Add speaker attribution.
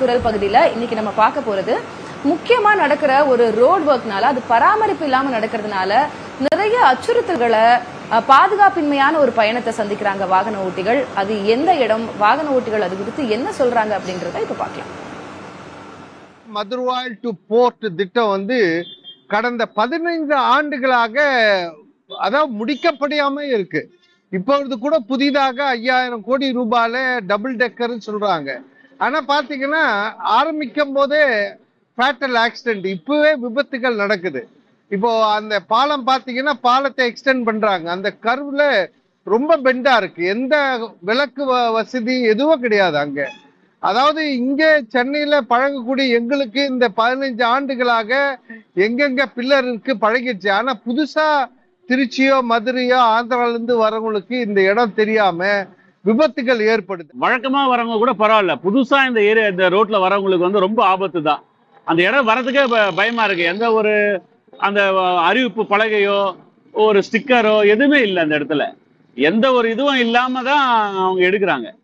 Speaker 1: குரல் பகுதியில இன்னைக்கு நம்ம பார்க்க போறது முக்கியமா நடக்கிற ஒரு ரோட் ஒர்க்னால அது பராமரிப்பு இல்லாம நடக்கிறதுனால நிறைய அச்சுறுத்தல்களை பாதுகாப்பின்மையான ஒரு பயணத்தை சந்திக்கிறாங்க வாகன ஓட்டிகள். அது எந்த இடம், வாகன ஓட்டிகள் அது குறித்து என்ன சொல்றாங்க அப்படின்றத இப்ப பார்க்கலாம்.
Speaker 2: மதுர்வாயில் டு போர்ட் திட்டம் கடந்த 15 ஆண்டுகளாக அதாவது முடிக்கப்படாம இருக்கு. இப்பொழுது கூட புதிதாக 5000 கோடி ரூபாயில டபுள் டெக்கர் சொல்றாங்க. ஆனா பாத்தீங்கன்னா ஆரம்பிக்கும் போதே ஃபேட்டல் ஆக்சிடென்ட், இப்பவே விபத்துகள் நடக்குது. இப்போ அந்த பாலம் பாத்தீங்கன்னா பாலத்தை எக்ஸ்டெண்ட் பண்றாங்க. அந்த கர்வ்ல ரொம்ப பெண்டா இருக்கு. எந்த விளக்கு வசதி எதுவும் கிடையாது அங்க. அதாவது இங்க சென்னையில பழகக்கூடிய எங்களுக்கு இந்த 15 ஆண்டுகளாக எங்கெங்க பில்லர் இருக்கு பழகிடுச்சு. ஆனா புதுசா திருச்சியோ மதுரையோ ஆந்திரால இருந்து வரவங்களுக்கு இந்த இடம் தெரியாம விபத்துகள் ஏற்படுது.
Speaker 3: வழக்கமா வரவங்க கூட பரவாயில்ல, புதுசா இந்த ரோட்ல வரவங்களுக்கு ரொம்ப ஆபத்து தான். அந்த இடம் வரதுக்கே பயமா இருக்கு. எந்த ஒரு அந்த அறிவிப்பு பலகையோ ஒரு ஸ்டிக்கரோ எதுவுமே இல்லை. அந்த இடத்துல எந்த ஒரு இதுவும் இல்லாம தான் அவங்க எடுக்கிறாங்க.